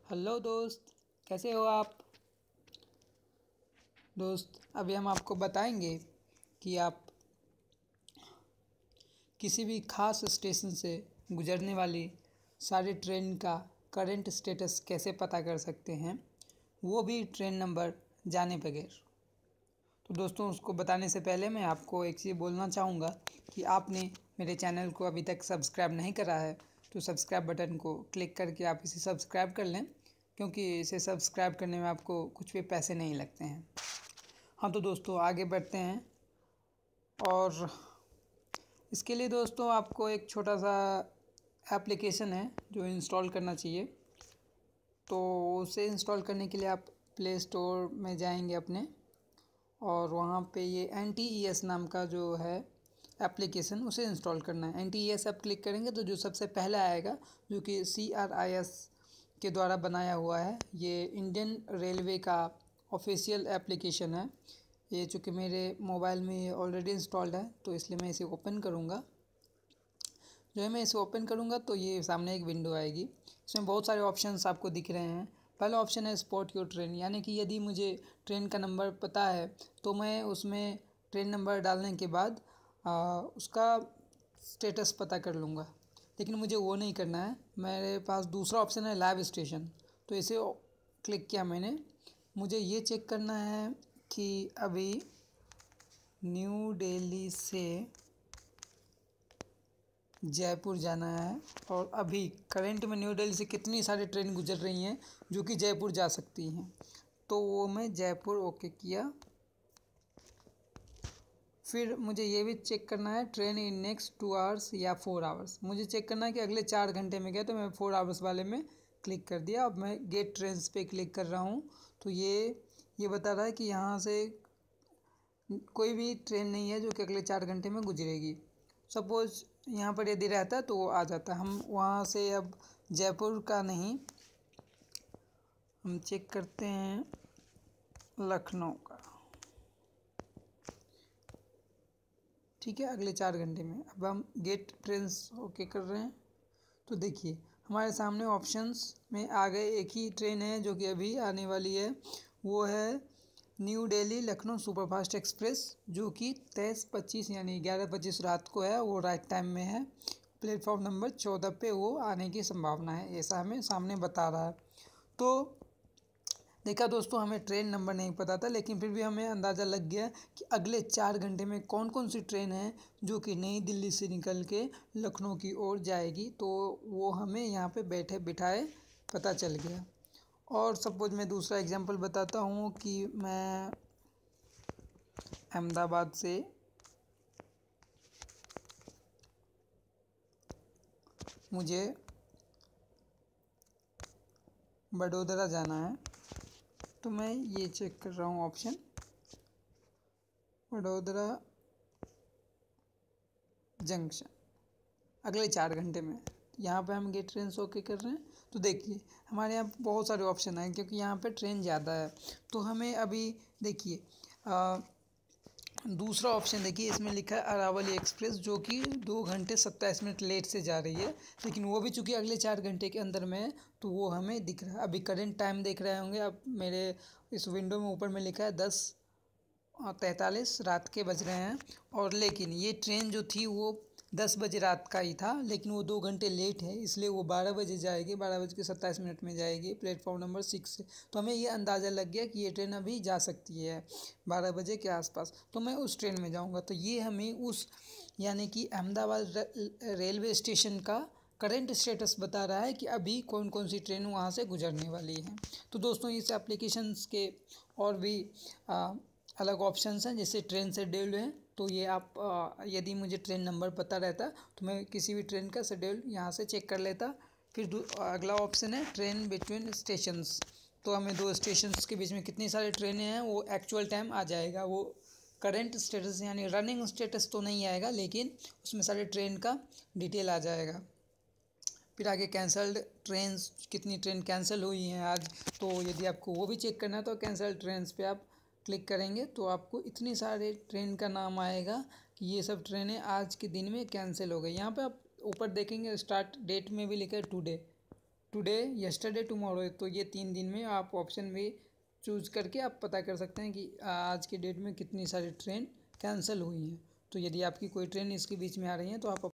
Hello दोस्त, कैसे हो आप। दोस्त, अभी हम आपको बताएंगे कि आप किसी भी खास स्टेशन से गुजरने वाली सारी ट्रेन का करंट स्टेटस कैसे पता कर सकते हैं, वो भी ट्रेन नंबर जाने बगैर। तो दोस्तों, उसको बताने से पहले मैं आपको एक चीज़ बोलना चाहूँगा कि आपने मेरे चैनल को अभी तक सब्सक्राइब नहीं करा है तो सब्सक्राइब बटन को क्लिक करके आप इसे सब्सक्राइब कर लें, क्योंकि इसे सब्सक्राइब करने में आपको कुछ भी पैसे नहीं लगते हैं। हाँ तो दोस्तों, आगे बढ़ते हैं। और इसके लिए दोस्तों आपको एक छोटा सा एप्लीकेशन है जो इंस्टॉल करना चाहिए। तो उसे इंस्टॉल करने के लिए आप प्ले स्टोर में जाएंगे अपने, और वहाँ पे ये NTES नाम का जो है एप्लीकेशन, उसे इंस्टॉल करना है। NTES आप क्लिक करेंगे तो जो सबसे पहले आएगा, जो कि CRIS के द्वारा बनाया हुआ है, ये इंडियन रेलवे का ऑफिशियल एप्लीकेशन है। ये चूँकि मेरे मोबाइल में ये ऑलरेडी इंस्टॉल्ड है तो इसलिए मैं इसे ओपन करूँगा। जो है मैं इसे ओपन करूँगा तो ये सामने एक विंडो आएगी। इसमें बहुत सारे ऑप्शंस आपको दिख रहे हैं। पहला ऑप्शन है स्पॉट योर ट्रेन, यानी कि यदि मुझे ट्रेन का नंबर पता है तो मैं उसमें ट्रेन नंबर डालने के बाद उसका स्टेटस पता कर लूँगा। लेकिन मुझे वो नहीं करना है। मेरे पास दूसरा ऑप्शन है लाइव स्टेशन, तो इसे क्लिक किया मैंने। मुझे ये चेक करना है कि अभी न्यू दिल्ली से जयपुर जाना है और अभी करंट में न्यू दिल्ली से कितनी सारी ट्रेन गुजर रही हैं जो कि जयपुर जा सकती हैं। तो वो मैं जयपुर ओके किया। फिर मुझे ये भी चेक करना है ट्रेन इन नेक्स्ट 2 आवर्स या 4 आवर्स। मुझे चेक करना है कि अगले 4 घंटे में गया, तो मैं 4 आवर्स वाले में क्लिक कर दिया। अब मैं गेट ट्रेन्स पे क्लिक कर रहा हूँ तो ये बता रहा है कि यहाँ से कोई भी ट्रेन नहीं है जो कि अगले 4 घंटे में गुजरेगी। सपोज़ यहाँ पर यदि रहता तो वो आ जाता। हम वहाँ से अब जयपुर का नहीं, हम चेक करते हैं लखनऊ का। ठीक है, अगले 4 घंटे में। अब हम गेट ट्रेन्स ओके कर रहे हैं तो देखिए हमारे सामने ऑप्शंस में आ गए। एक ही ट्रेन है जो कि अभी आने वाली है, वो है New Delhi Lucknow superfast express, जो कि 23:25 यानी 11:25 रात को है। वो राइट टाइम में है। प्लेटफॉर्म नंबर 14 पे वो आने की संभावना है, ऐसा हमें सामने बता रहा है। तो देखा दोस्तों, हमें ट्रेन नंबर नहीं पता था, लेकिन फिर भी हमें अंदाज़ा लग गया कि अगले 4 घंटे में कौन कौन सी ट्रेन है जो कि नई दिल्ली से निकल के लखनऊ की ओर जाएगी। तो वो हमें यहाँ पे बैठे बिठाए पता चल गया। और सपोज मैं दूसरा एग्जांपल बताता हूँ कि मैं अहमदाबाद से मुझे बड़ोदरा जाना है, तो मैं ये चेक कर रहा हूँ ऑप्शन बड़ोदरा जंक्शन अगले 4 घंटे में। यहाँ पे हम गेट ट्रेन ओके कर रहे हैं तो देखिए हमारे यहाँ बहुत सारे ऑप्शन हैं, क्योंकि यहाँ पे ट्रेन ज़्यादा है। तो हमें अभी देखिए दूसरा ऑप्शन देखिए, इसमें लिखा है अरावली एक्सप्रेस, जो कि 2 घंटे 27 मिनट लेट से जा रही है, लेकिन वो भी चूँकि अगले 4 घंटे के अंदर में है तो वो हमें दिख रहा है। अभी करंट टाइम देख रहे होंगे अब मेरे इस विंडो में, ऊपर में लिखा है 10:43 रात के बज रहे हैं। और लेकिन ये ट्रेन जो थी वो 10 बजे रात का ही था, लेकिन वो 2 घंटे लेट है, इसलिए वो 12 बजे जाएगी, 12:27 में जाएगी प्लेटफॉर्म नंबर 6 से। तो हमें ये अंदाज़ा लग गया कि ये ट्रेन अभी जा सकती है 12 बजे के आसपास, तो मैं उस ट्रेन में जाऊँगा। तो ये हमें उस यानी कि अहमदाबाद रेलवे स्टेशन का करंट स्टेटस बता रहा है कि अभी कौन कौन सी ट्रेन वहाँ से गुजरने वाली हैं। तो दोस्तों, इस एप्लीकेशंस के और भी अलग ऑप्शंस हैं, जैसे ट्रेन शेड्यूल हैं। तो ये आप यदि मुझे ट्रेन नंबर पता रहता तो मैं किसी भी ट्रेन का शेड्यूल यहाँ से चेक कर लेता। फिर अगला ऑप्शन है ट्रेन बिटवीन स्टेशंस, तो हमें 2 स्टेशंस के बीच में कितनी सारी ट्रेनें हैं वो एक्चुअल टाइम आ जाएगा। वो करंट स्टेटस यानी रनिंग स्टेटस तो नहीं आएगा, लेकिन उसमें सारे ट्रेन का डिटेल आ जाएगा। फिर आगे कैंसल्ड ट्रेन, कितनी ट्रेन कैंसिल हुई हैं आज, तो यदि आपको वो भी चेक करना है तो कैंसल्ड ट्रेन पे आप क्लिक करेंगे तो आपको इतनी सारे ट्रेन का नाम आएगा कि ये सब ट्रेनें आज के दिन में कैंसिल हो गई। यहाँ पे आप ऊपर देखेंगे स्टार्ट डेट में भी लिखा है टुडे, यस्टरडे, टुमारो, तो ये 3 दिन में आप ऑप्शन भी चूज करके आप पता कर सकते हैं कि आज के डेट में कितनी सारी ट्रेन कैंसिल हुई हैं। तो यदि आपकी कोई ट्रेन इसके बीच में आ रही है तो आप